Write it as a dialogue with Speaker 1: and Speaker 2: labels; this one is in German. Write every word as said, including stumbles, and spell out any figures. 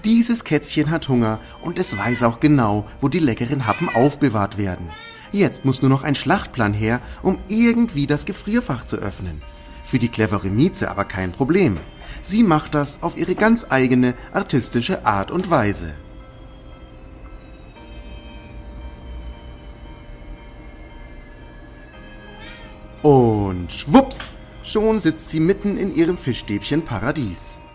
Speaker 1: Dieses Kätzchen hat Hunger und es weiß auch genau, wo die leckeren Happen aufbewahrt werden. Jetzt muss nur noch ein Schlachtplan her, um irgendwie das Gefrierfach zu öffnen. Für die clevere Mieze aber kein Problem. Sie macht das auf ihre ganz eigene artistische Art und Weise. Und schwupps, schon sitzt sie mitten in ihrem Fischstäbchen-Paradies.